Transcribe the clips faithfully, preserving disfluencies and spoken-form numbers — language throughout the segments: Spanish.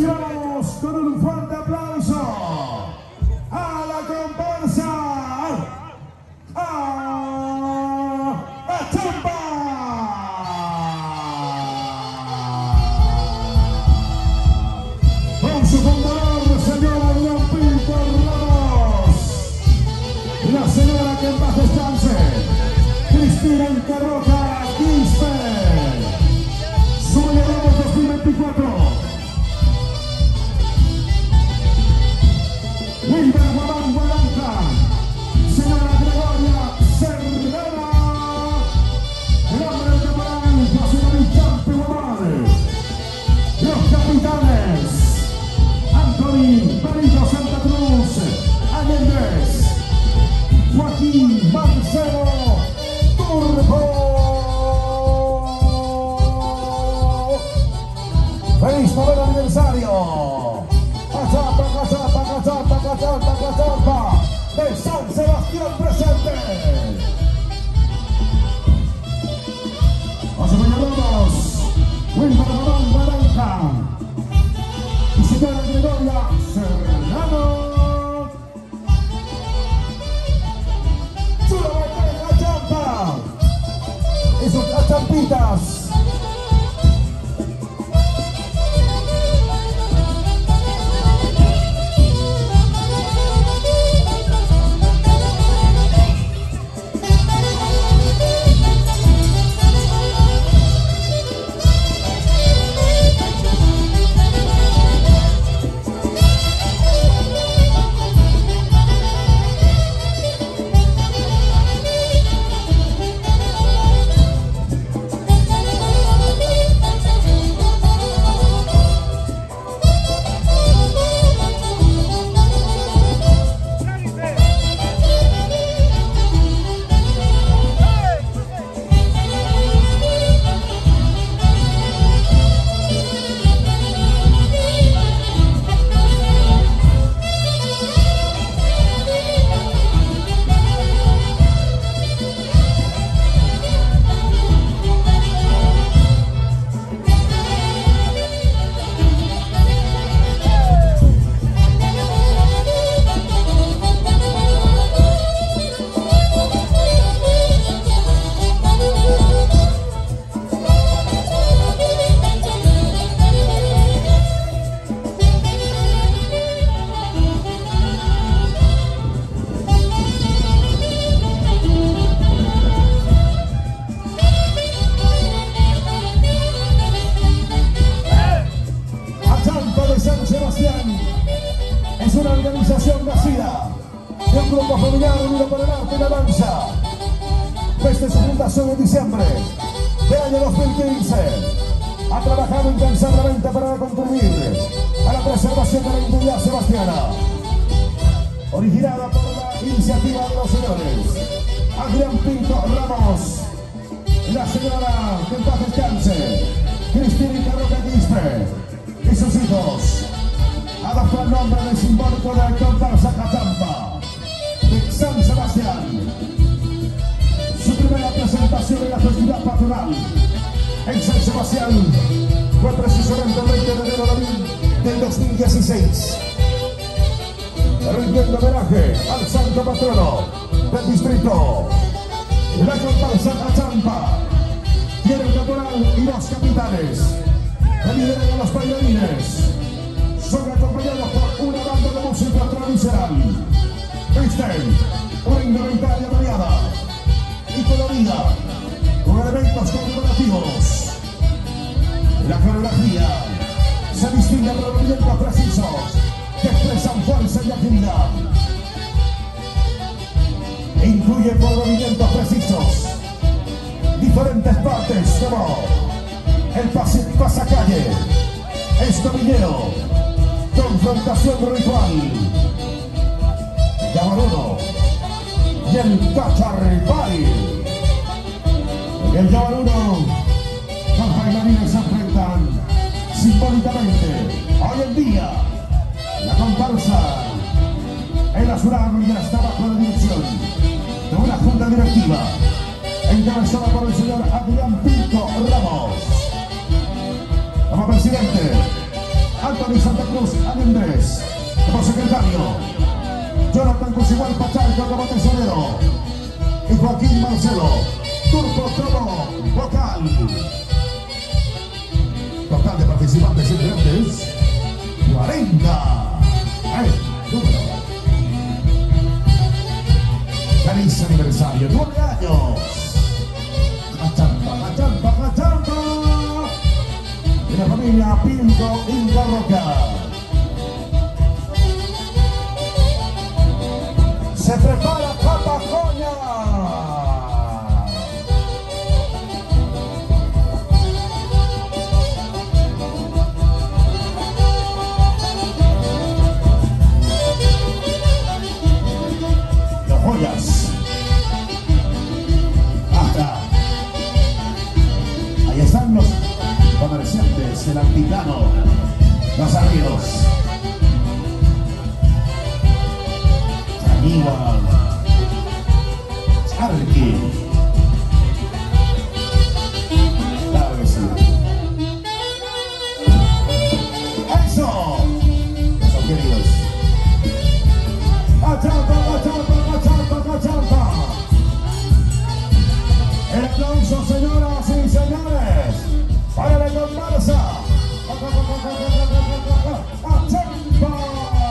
Recibamos con un fuerte aplauso a la comparsa a Achampa. Con su fundador, señora Adrián Pinto Ramos, la señora que en paz descanse, Cristina Encarroca Quispe. Sueño Ramos dos mil veinticuatro. Wilber Guamán Gualanca, señora Gregoria Cerrera, el hombre de Camarán, la señora Champi Guamán, los capitanes, Anthony Benito Santa Cruz, Allendez, Joaquín Marcelo Turbo. ¡Feliz noveno aniversario! ¡Cachapa, cachapa, cachapa, cachapa, cachapa! ¡De San Sebastián presente! ¡Os señalamos! Wilber Guamán Gualanca y señora Gregoria Serrano. ¡Solamente cachapa! ¡Y sus cachampitas! Es una organización nacida de un grupo familiar unido por el arte y la danza. Desde su fundación en diciembre del año dos mil quince ha trabajado incansablemente para contribuir a la preservación de la identidad sebastiana, originada por la iniciativa de los señores Adrián Pinto Ramos, la señora que en paz descanse, Cristina Encarroca Quispe, y sus hijos. Adoptó el nombre del simbólico de comparsa Achampa de San Sebastián. Su primera presentación en la festividad patronal en San Sebastián fue precisamente el veinte de enero del dos mil dieciséis, rindiendo homenaje al santo patrono del distrito. La comparsa Achampa tiene el caporal y los capitanes que lideran a los bailarines. Son acompañados por una banda de música tradicional. Visten una indumentaria variada y colorida con elementos conmemorativos. La coreografía se distingue por movimientos precisos que expresan fuerza y agilidad. E incluye por movimientos precisos diferentes partes como el pas pasacalle, escobillero, confrontación ritual, llamaruno y el cacharripari. En el llamaruno, los bailarines se enfrentan simbólicamente. Hoy en día, la comparsa en la ciudad ya está bajo la dirección de una junta directiva encabezada por el señor Adrián Pinto Ramos. Como presidente, Anthony Giovanni Santa Cruz Aníndez, como secretario, Jonathan Cusigual Pacharco como tesorero, y Joaquín Marcelo, Turco Todo, vocal. Total de participantes integrantes, cuarenta. ¡Ay, número! Feliz aniversario, nueve años. Cachamba, cachamba, cachamba. De la familia Pinto Inca Roca. Se prepara Papacoña. Los joyas. Hasta. Ahí están los comerciantes, el Altiplano, los arrieros. Aníbal, Arqui. Claro que sí. ¡Eso! Eso, queridos. ¡Cachamba, cachamba, cachamba, cachamba! El aplauso, señoras y señores, para la comparsa. ¡Cachamba!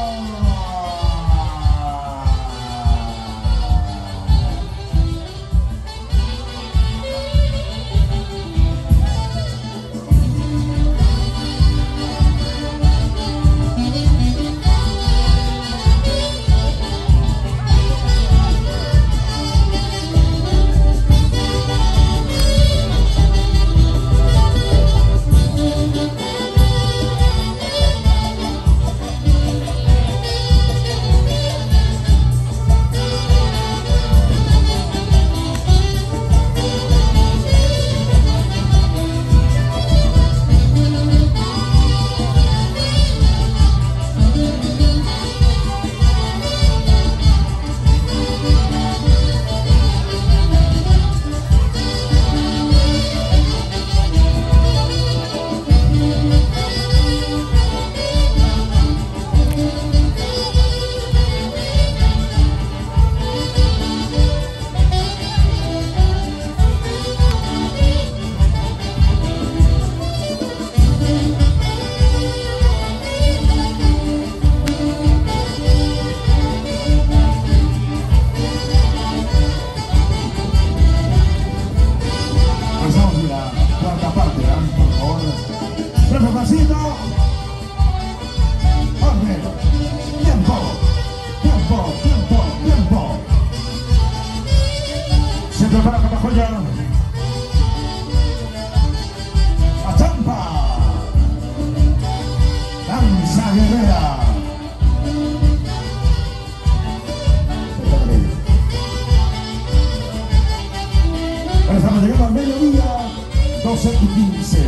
Estamos llegando al mediodía, doce y quince.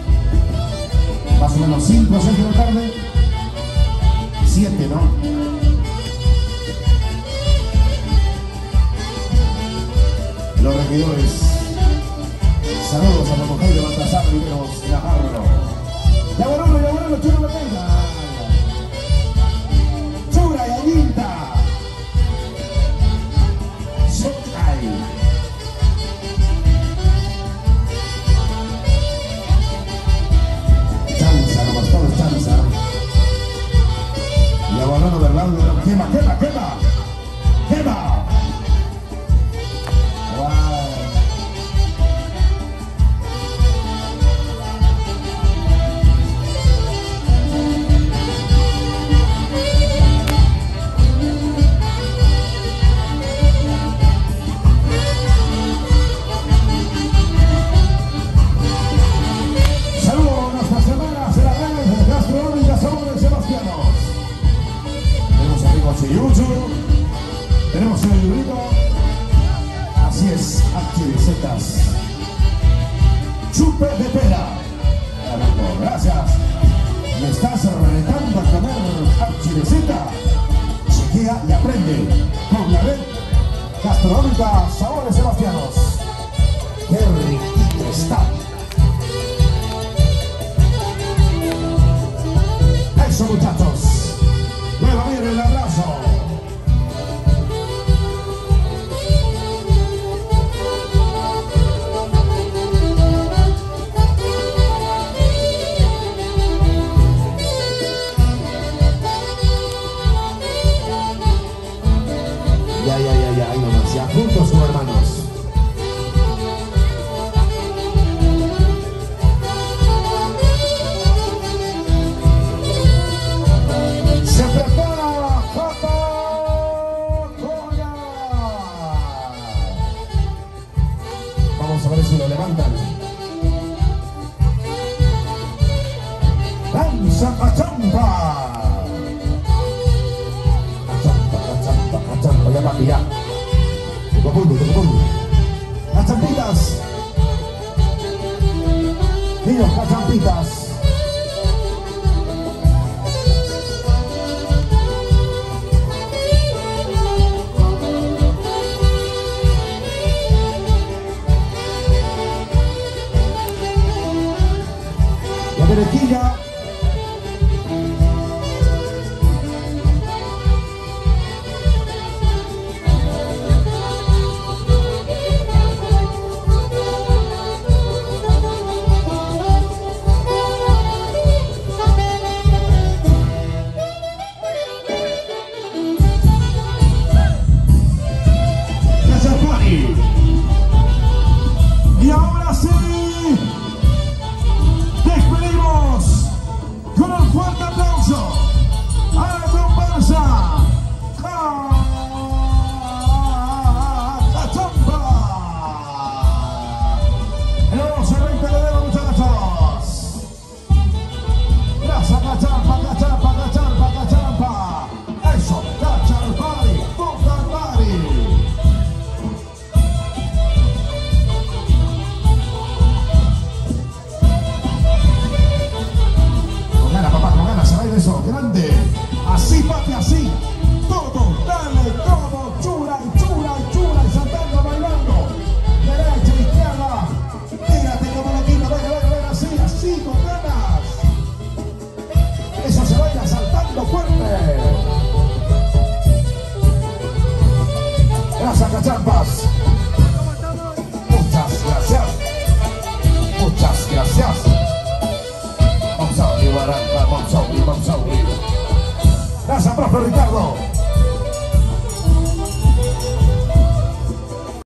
Más o menos cinco o seis de la tarde. siete, ¿no? Los regidores. Saludos a la mujer de Baltasar Riveros de Navarro. Ya bueno, ya bueno, chura la tenga. Chura y Aguinta. Socay. Y abonando del lado de la quema, quema, quema, quema. Wow. Saludos a nuestras semanas de la red gastronómica Sabores Sebastianos. Tenemos amigos Chiyuchu, tenemos el librito, así es, H Chupe de pera. Gracias. ¿Me estás reventando a comer archireceta? Chequea y aprende con la red gastronómica Sabores Sebastianos. ¡Qué riquito está! Eso, muchachos. Luego viene el abrazo. Ya, ya, ya, ya, ahí nomás, ya juntos como hermanos. Se prepara Coca-Cola. Vamos a ver si lo levantan. Danza cachampa. Ya papi, ya. Tunggu dulu, tunggu dulu. Kacampitas. Niños kacampitas. La merequilla. Y ahora sí, despedimos con un fuerte aplauso a la comparsa Cachampa. Tenemos el veinte de enero, muchachos. Gracias, Cachampa, Cachampa, Cachampa, Cachampa. Eso, Cachalpari, Cocalpari. Eso, grande, así papi, así, todo, dale, todo, chula y chula y chula y saltando, bailando, derecha, izquierda, tírate como loquito, venga, venga, venga, así, así, con ganas, eso se baila saltando fuerte. Gracias, Cachampas, muchas gracias, muchas gracias. Vamos a abrir, vamos a abrir, vamos a abrir. Gracias, profe Ricardo.